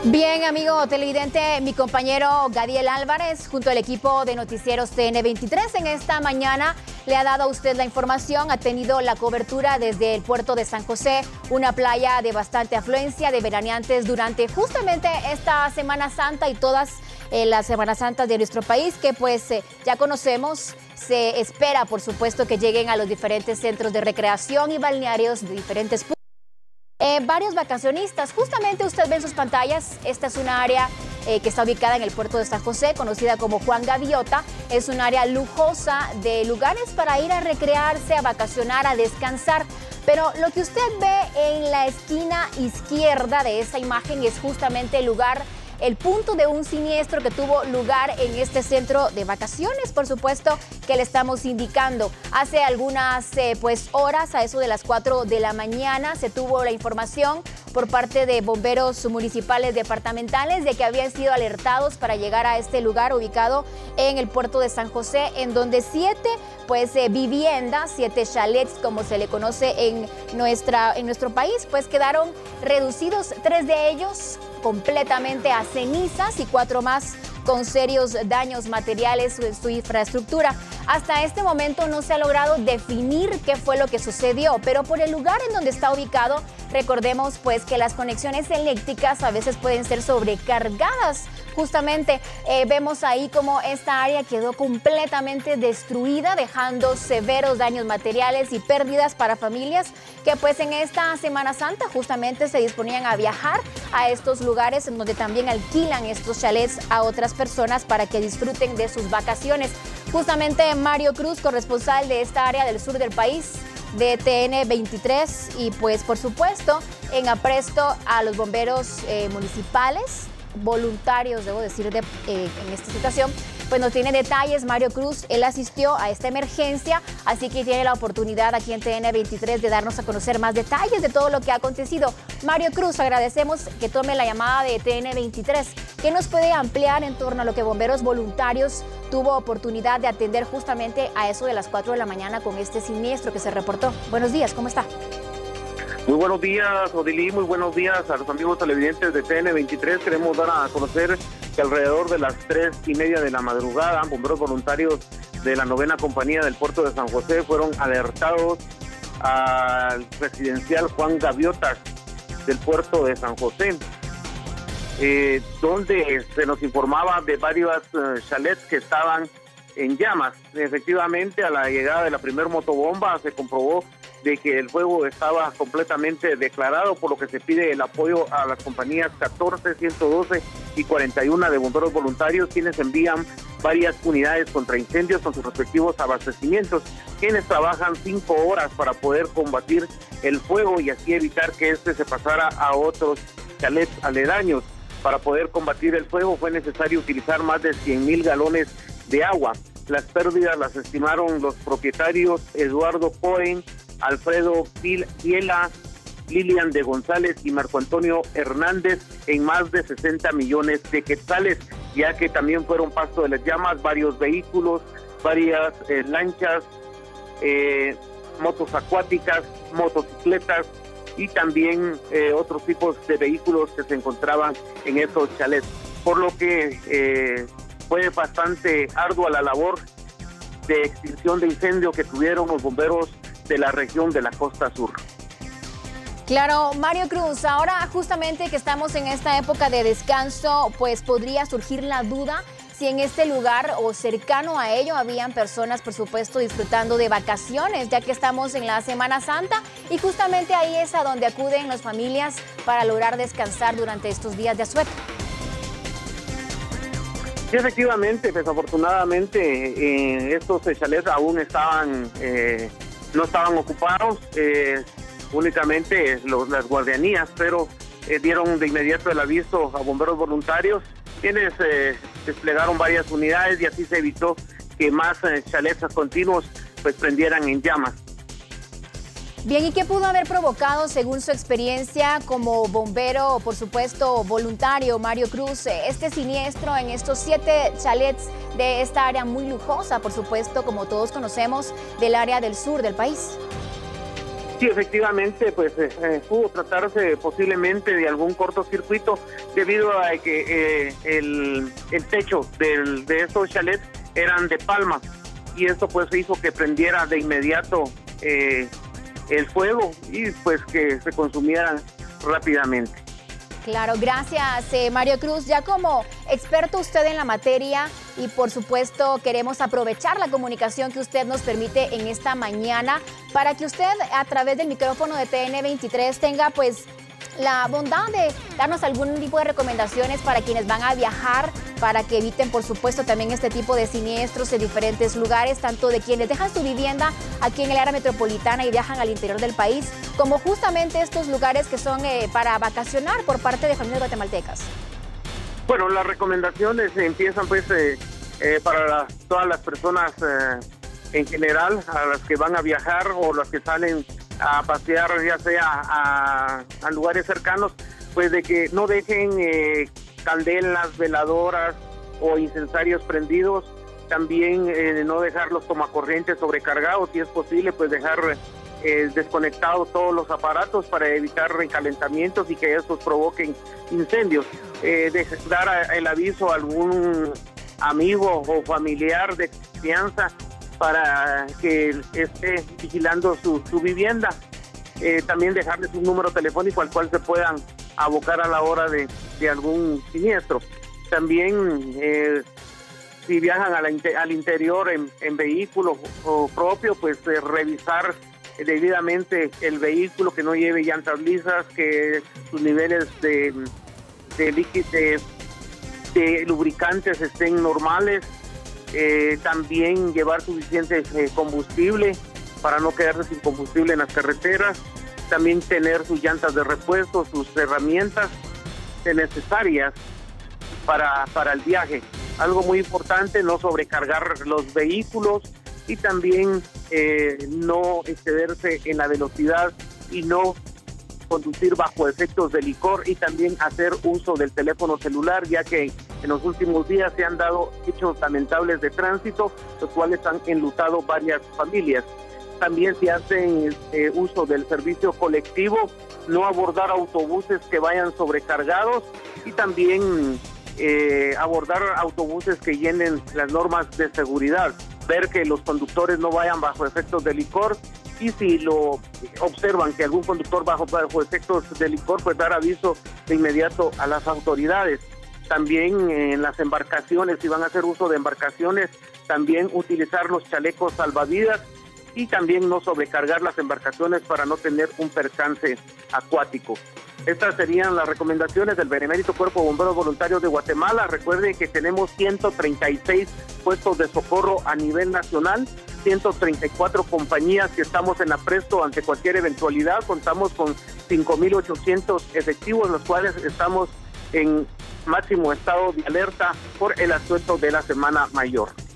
Bien, amigo televidente, mi compañero Gadiel Álvarez, junto al equipo de Noticieros TN23, en esta mañana le ha dado a usted la información, ha tenido la cobertura desde el puerto de San José, una playa de bastante afluencia de veraneantes durante justamente esta Semana Santa y todas las Semanas Santas de nuestro país, que pues ya conocemos. Se espera, por supuesto, que lleguen a los diferentes centros de recreación y balnearios de diferentes puntos. Varios vacacionistas, justamente usted ve en sus pantallas, esta es una área que está ubicada en el puerto de San José, conocida como Juan Gaviota. Es un área lujosa de lugares para ir a recrearse, a vacacionar, a descansar. Pero lo que usted ve en la esquina izquierda de esa imagen es justamente el punto de un siniestro que tuvo lugar en este centro de vacaciones, por supuesto, que le estamos indicando. Hace algunas horas, a eso de las 4 de la mañana, se tuvo la información por parte de bomberos municipales departamentales de que habían sido alertados para llegar a este lugar ubicado en el puerto de San José, en donde 7 viviendas, 7 chalets, como se le conoce en nuestro país, pues quedaron reducidos, 3 de ellos completamente a cenizas y 4 más con serios daños materiales en su infraestructura. Hasta este momento no se ha logrado definir qué fue lo que sucedió, pero por el lugar en donde está ubicado, recordemos pues que las conexiones eléctricas a veces pueden ser sobrecargadas. Justamente vemos ahí como esta área quedó completamente destruida, dejando severos daños materiales y pérdidas para familias que pues en esta Semana Santa justamente se disponían a viajar a estos lugares en donde también alquilan estos chalets a otras personas para que disfruten de sus vacaciones. Justamente Mario Cruz, corresponsal de esta área del sur del país, de TN23, y pues por supuesto en apresto a los bomberos municipales, voluntarios, debo decir, en esta situación, pues nos tiene detalles. Mario Cruz, él asistió a esta emergencia, así que tiene la oportunidad aquí en TN23 de darnos a conocer más detalles de todo lo que ha acontecido. Mario Cruz, agradecemos que tome la llamada de TN23. ¿Qué nos puede ampliar en torno a lo que bomberos voluntarios tuvo oportunidad de atender justamente a eso de las 4 de la mañana con este siniestro que se reportó? Buenos días, ¿cómo está? Muy buenos días, Odilí, muy buenos días a los amigos televidentes de TN23. Queremos dar a conocer que alrededor de las 3:30 de la madrugada, bomberos voluntarios de la 9ª compañía del puerto de San José fueron alertados al residencial Juan Gaviotas del puerto de San José, donde se nos informaba de varios chalets que estaban en llamas. Efectivamente, a la llegada de la primer motobomba se comprobó de que el fuego estaba completamente declarado, por lo que se pide el apoyo a las compañías 14, 112 y 41 de bomberos voluntarios, quienes envían varias unidades contra incendios con sus respectivos abastecimientos, quienes trabajan 5 horas para poder combatir el fuego y así evitar que este se pasara a otros chalets aledaños. Para poder combatir el fuego fue necesario utilizar más de 100,000 galones de agua. Las pérdidas las estimaron los propietarios Eduardo Cohen, Alfredo Piela, Lilian de González y Marco Antonio Hernández en más de 60 millones de quetzales, ya que también fueron pasto de las llamas varios vehículos, varias lanchas, motos acuáticas, motocicletas y también otros tipos de vehículos que se encontraban en esos chalets, por lo que fue bastante ardua la labor de extinción de incendio que tuvieron los bomberos de la región de la costa sur. Claro, Mario Cruz, ahora justamente que estamos en esta época de descanso, pues podría surgir la duda si en este lugar o cercano a ello habían personas, por supuesto, disfrutando de vacaciones, ya que estamos en la Semana Santa y justamente ahí es a donde acuden las familias para lograr descansar durante estos días de asueto. Sí, efectivamente, desafortunadamente estos chalets aún no estaban ocupados, únicamente las guardianías, pero dieron de inmediato el aviso a bomberos voluntarios, quienes desplegaron varias unidades y así se evitó que más chalets continuos pues prendieran en llamas. Bien, ¿y qué pudo haber provocado, según su experiencia como bombero, por supuesto, voluntario, Mario Cruz, este siniestro en estos 7 chalets de esta área muy lujosa, por supuesto, como todos conocemos, del área del sur del país? Sí, efectivamente, pues pudo tratarse posiblemente de algún cortocircuito debido a que el techo de estos chalets eran de palma y esto pues hizo que prendiera de inmediato el fuego y pues que se consumieran rápidamente. Claro, gracias Mario Cruz. Ya como experto usted en la materia y por supuesto queremos aprovechar la comunicación que usted nos permite en esta mañana para que usted a través del micrófono de TN23 tenga pues la bondad de darnos algún tipo de recomendaciones para quienes van a viajar, para que eviten por supuesto también este tipo de siniestros en diferentes lugares, tanto de quienes dejan su vivienda aquí en el área metropolitana y viajan al interior del país, como justamente estos lugares que son para vacacionar por parte de familias guatemaltecas. Bueno, las recomendaciones empiezan pues para todas las personas en general, a las que van a viajar o las que salen a pasear, ya sea a lugares cercanos, pues de que no dejen candelas, veladoras o incensarios prendidos. También no dejar los tomacorrientes sobrecargados, si es posible, pues dejar desconectados todos los aparatos para evitar recalentamientos y que estos provoquen incendios. Dar el aviso a algún amigo o familiar de confianza para que esté vigilando su vivienda. También dejarles un número telefónico al cual se puedan abocar a la hora de algún siniestro. También si viajan al interior en vehículo propio, pues revisar debidamente el vehículo, que no lleve llantas lisas, que sus niveles de lubricantes estén normales. También llevar suficiente combustible para no quedarse sin combustible en las carreteras. También tener sus llantas de repuesto, sus herramientas necesarias para el viaje. Algo muy importante, no sobrecargar los vehículos y también no excederse en la velocidad y no conducir bajo efectos de licor, y también hacer uso del teléfono celular, ya que en los últimos días se han dado hechos lamentables de tránsito, los cuales han enlutado varias familias. También se hacen uso del servicio colectivo, no abordar autobuses que vayan sobrecargados y también abordar autobuses que llenen las normas de seguridad, ver que los conductores no vayan bajo efectos de licor, y si lo observan que algún conductor bajo efectos de licor, pues dar aviso de inmediato a las autoridades. También en las embarcaciones, si van a hacer uso de embarcaciones, también utilizar los chalecos salvavidas y también no sobrecargar las embarcaciones para no tener un percance acuático. Estas serían las recomendaciones del Benemérito Cuerpo de Bomberos Voluntarios de Guatemala. Recuerden que tenemos 136 puestos de socorro a nivel nacional, 134 compañías que estamos en apresto ante cualquier eventualidad. Contamos con 5.800 efectivos, los cuales estamos en máximo estado de alerta por el asueto de la Semana Mayor.